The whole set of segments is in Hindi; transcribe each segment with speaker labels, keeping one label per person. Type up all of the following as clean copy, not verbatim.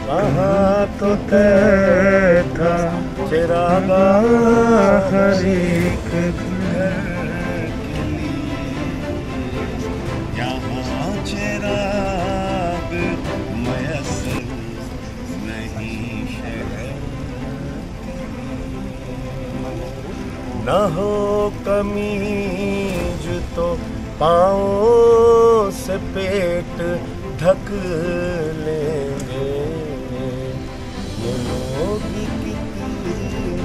Speaker 1: कहाँ तो तय था चिरागा हर एक घर के लिए, यहाँ चिराग मयसर नहीं शहर। न हो कमीज तो पाँव से पेट ढक लेंगे, ये लोग कितने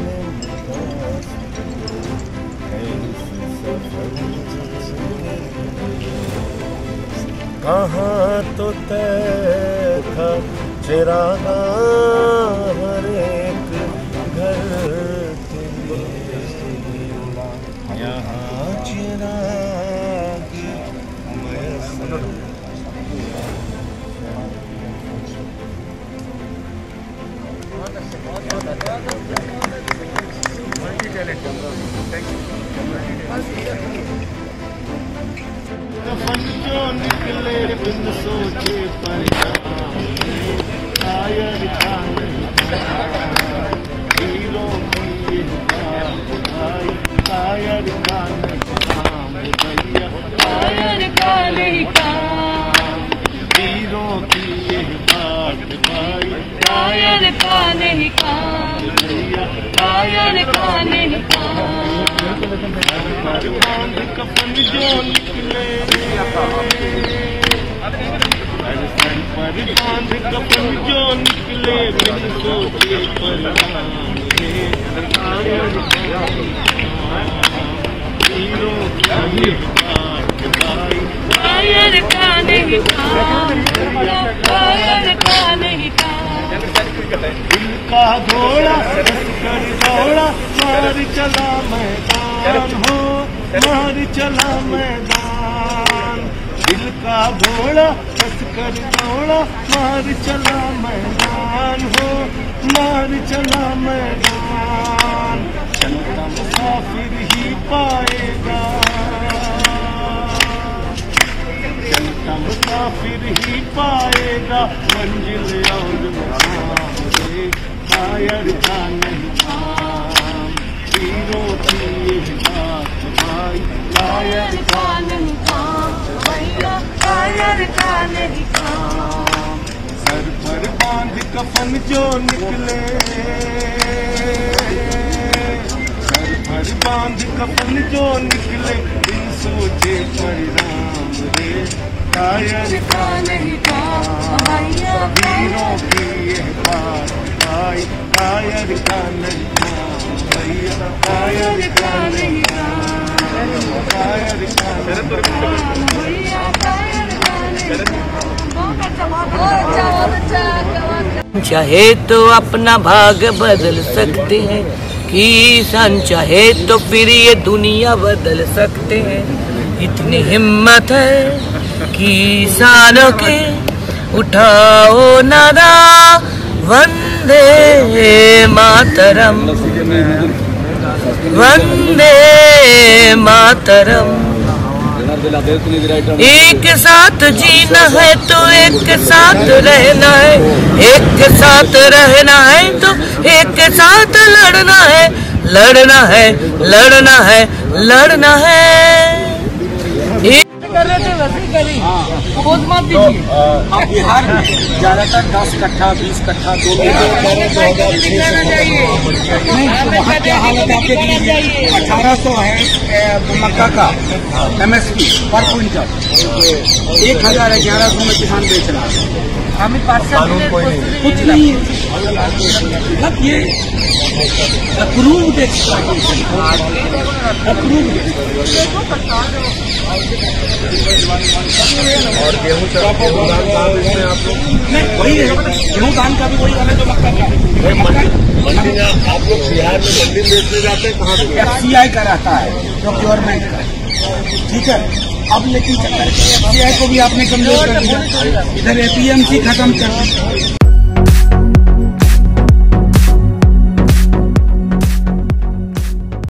Speaker 1: कहाँ तो तय था चिरागा हर एक घर के लिए, यहाँ चिराग मयसर। कफन जो निकले बिन सोचे परिणाम, शायर का हीरों की ये बात आई, शायर का काम भैया, शायर का नहीं काम, हीरों की ये बात भाई, शायर का नहीं काम भैया, शायर का नहीं काम। कफन जो निकले पर बांध, कफन जो निकले बिन सोचे परिणाम, हीरों की बात भाई, शायर का नहीं काम, शायर का नहीं काम। दिल का घोड़ा कर दौड़ा मार चला मैदान हो, मार चला मैदान। दिल का घोड़ा कस कर दौड़ा मार चला मैदान हो, मार चला मैदान। चलता मुसाफिर ही पाएगा, चलता मुसाफिर ही पाएगा मंजिल और मुकाम रे, शायर का नहीं काम, हीरों की ये बात भाई, शायर का नहीं काम भैया, शायर का नहीं काम। सर पर बांध कफन जो निकले, सर पर बांध कफन जो निकले बिन सोचे परिणाम रे, शायर का नहीं काम भैया, हीरों की ये बात भाई, शायर का नहीं काम भैया, शायर का नहीं काम, शायर का नहीं काम भैया, शायर का नहीं काम।
Speaker 2: चाहे तो अपना भाग बदल सकते हैं किसान, चाहे तो फिर ये दुनिया बदल सकते हैं। इतनी हिम्मत है किसानों की, उठाओ नारा वंदे मातरम, वंदे मातरम। एक साथ जीना है तो एक साथ रहना है, एक साथ रहना है तो एक साथ लड़ना है, लड़ना है, लड़ना है, लड़ना है। कर रहे थे वैसे ही करी, बहुत मत दीजिए।
Speaker 3: अब बिहार में ज्यादातर 10 कट्ठा 20 कट्ठा 2 वहाँ क्या हालत आप देख लीजिए। 1800 है मक्का का MSP पर क्विंटल, 1000 1100 में किसान बेच रहा है।
Speaker 2: हमें 5 साल
Speaker 3: कुछ नहीं, मतलब ये अप्रूव्ड एक्सप्लॉइटेशन, अप्रूव्ड।
Speaker 1: और गेहूँ आप लोग
Speaker 3: नहीं वही है, गेहूँ धान का भी वही है जो मक्का का।
Speaker 1: मंडी में आप लोग बिहार में मंडी बेचने जाते हैं, कहाँ पे?
Speaker 3: FCI का रहता है प्रोक्योरमेंट का, ठीक है। अब लेकिन FCI को भी आपने कमजोर कर दिया, इधर APMC खत्म कर दी।